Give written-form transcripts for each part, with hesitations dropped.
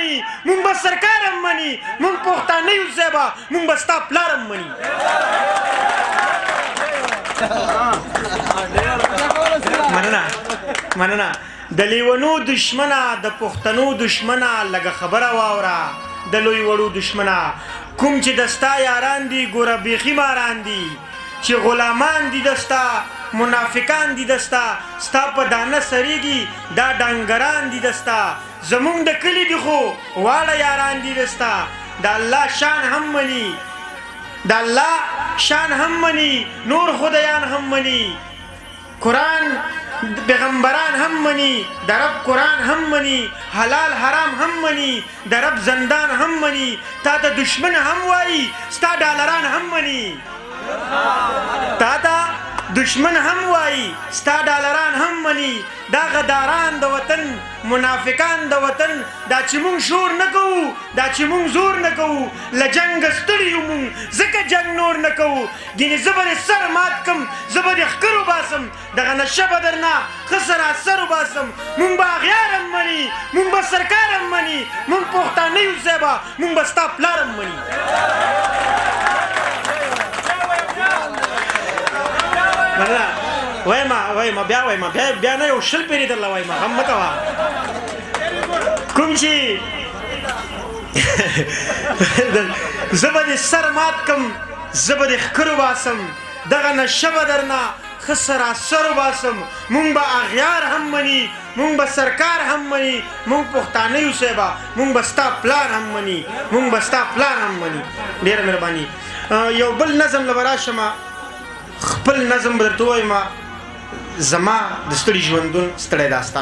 مني مونږ به سرکار هم مني مونږ پښتانه یو صاحبه مونږ به ستا پلار هم مني مننه د لیونو دشمنه د پښتنو دشمنه لږه خبره واوره د لوی وړو دشمنه کوم چې د ستا یاران دي ګوره بیخي ماران دي چې غلامان دي د ستا منافقان دي د ستا ستا په دانه سریږي دا ډنګران دي د ستا زمونږ د کلي دي خو واړه یاران دي د ستا د الله شان هم مني د الله شان هم مني نور خدایان هم مني قرآن پیغمبران هم مني د رب قرآن هم مني حلال حرام هم مني د رب زندان هم مني تا ته دشمن هم وایي ستا ډالران هم مني تا ته دشمن هم وایي ستا ډالران هم مني دا غداران د وطن منافقان د وطن دا چې مونږ شور نه کوو دا چې مونږ زور نه کوو له جنګه ستړي یو مونږ ځکه جنګ نور نه کوو ګینې زه به دې سر مات کم زه به دې ښکر وباسم دغه نشه به درنه ښه سراسر وباسم مونږ به اغیار هم مني مونږ به سرکار هم مني مونږ پښتانه یو صاحبه مونږ به ستا پلار هم مني وایما بیا نه یو شل پیرې درله وایما غم مه کوه کوم چې زه به دې سر مات کم زه به دې ښکر وباسم دغه نشه به درنه ښه سراسر وباسم مونږ به اغیار هم مني مونږ به سرکار هم مني مونږ پښتانه یو صاحبه مونږ به ستا پلار هم مني مونږ به ستا پلار هم مني ډېره مهرباني یو بل نظم له به راشمه خپل نظم به درته ووایم زما د ستړي ژوندون ستړی داستان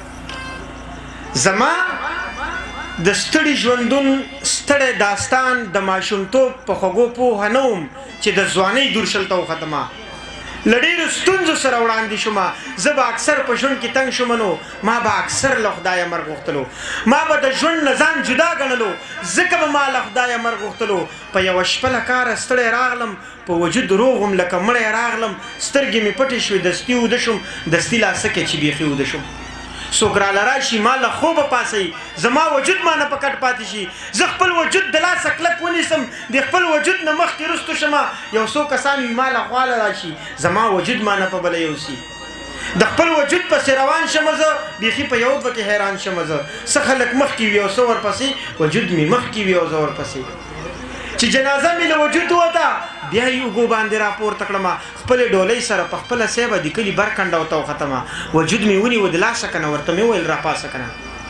زما د ستړي ژوندون ستړی داستان د ماشومتوب په خوږو پوهه نه وم چې د ځوانۍ دور شلته وختمه له ډېرو ستونزو سره وړاندې شومه زه به اکثر په ژوند کې تنګ شومه نو ما به اکثر له خدایه مرګ غوښتلو ما به د ژوند له ځان جدا ګڼلو ځکه به ما له خدایه مرګ غوښتلو په یوه شپه له کاره ستړی راغلم په وجود روغ وم لکه مړی راغلم سترګې مې پټې شوې دستي وده شوم دستي لاسکې چې بیخي وده شوم څوک راله راشي ما له خوبه پاڅوي زما وجود ما نه په کټ پاتې شي زه خپل وجود د لاسه کلک ونیسم د خپل وجود نه مخکې رستو شمه یو څو کسان وي ما له خواله راشي زما وجود ما نه په بله یوسي د خپل وجود پسې روان شمه زه بیخي په یو دوه کې حیران شمه زه څه خلک مخکې وي او څه ورپسې وجود مې مخکې وي او زه ورپسې چې جنازه مې له وجود ووته بیا یې اوږو باندې راپورته کړمه خپلې ډولۍ سره په خپله صیبه د کلي بر کنډه ورته وختمه وجود مې ونیو د لاسه که نه ورته مې وویل راپاسه که نه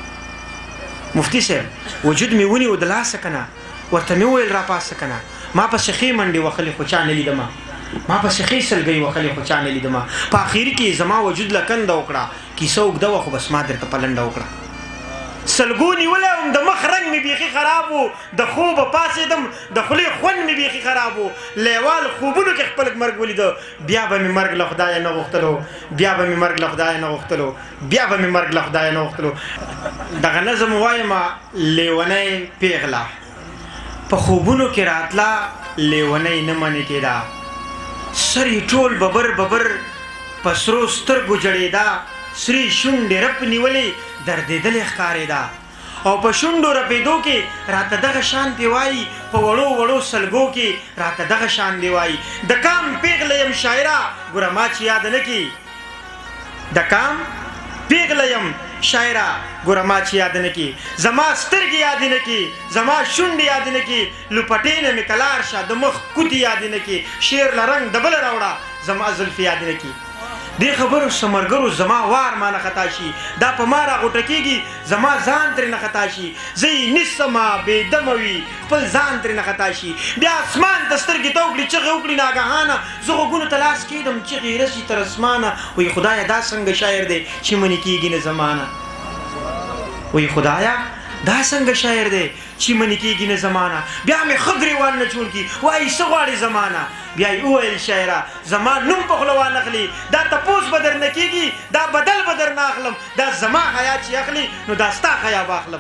مفتي صاحب وجود مې ونیو د لاسه که نه ورته مې وویل راپاسه که نه ما پسې ښې منډې وهلې خو چا نه لیدمه ما پسې ښې سلګۍ وهلې خو چا نه لیدمه په اخري کې زما وجود له کنده وکړه کیسه اوږده وه خو بس ما درته پلنډه وکړه سلګو نیولی وم د مخ رنګ مې بیخي خراب و د خوبه پاڅېدم د خولې خوند مې بیخي خراب و لیوال خوبونو کې خپل مرګ ولیده بیا به مې مرګ له خدایه نه غوښتلو بیا به مې مرګ له خدایه نه غوښتلو بیا به مې مرګ له خدایه نه غوښتلو دغه نظم وایمه لیونی پیغله په خوبونو کې راتله لیونی نه منې کېده سر یې ټول ببر ببر په سرو سترګو جړېده سرې شونډې رپ نیولې دردېدلې ښکارېده او په شونډو رپېدو کې راته دغه شان دی وایي په وړو وړو سلګو کې راته دغه شان دی وایي د کام پیغله یم شاعره ګوره ما چې یاد نه کړي د کام پیغله یم شاعره ګوره ما چې یاد نه کړي زما سترګې یاد نه کړي زما شونډې یاد نه کړي لوپټې نه مې کلار شه د مخ کوتې یاد نه کړي شعر له رنګ د بله راوړه زما زلفې یاد نه کړي دې خبرو ثمرګرو زما وار ما نه خطا شي دا په ما راغوټه کېږي زما ځان ترې نه خطا شي زه یې نیسمه بېدمه وي خپل ځان ترې نه خطا شي بیا اسمان ته سترګې ته وکړي چغې وکړي ناګهانه زه غوږونو ته لاس کېږدم چغې رسي تر اسمانه وایي خدایه دا څنګه شاعر دی چې منې کېږي نه زمانه وایي خدایه دا څنګه شاعر دی چې منې کېږي نه زمانه بیا مې ښه ګرېوان نه جوړ کړي وایي څه غواړې زمانه بیا یې وویل شاعره زما نوم په خوله وانخلي دا تپوس به درنه کېږي دا بدل به درنه اخلم دا زما حیا چې اخلي نو دا ستا حیا به اخلم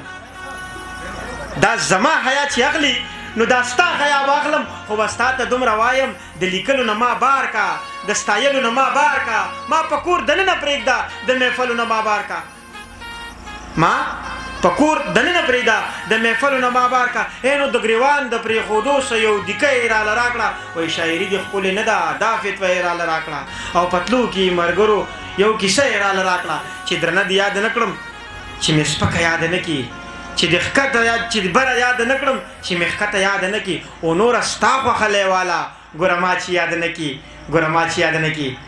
دا زما حیا چې اخلي نو دا ستا حیا به اخلم خو به ستا ته دومره وایم د لیکلو نه ما بار کا د ستایلو نه ما بار کا ما په کور دننه پرېږده د محفلو نه ما بار کا ما په کور دننه پرېږده د محفلو نه ما بار کا نو د ګریوان د پرېښودو څه یو دیکه یې راله راکړه وایي شاعري دې ښکلې نه ده دا فتوه یې راله راکړه او پتلو کې ملګرو یو کیسه یې راله راکړه چې درنه دې یاد نه کړم چې مې سپکه یاد نه کړي چې د ښکته یاد چې بره یاد نه کړم چې مې ښکته یاد نه کړي او نوره ستا خوښه لیواله ګوره ما چې یاد نه کړي ګوره ما چې یاد نه کړي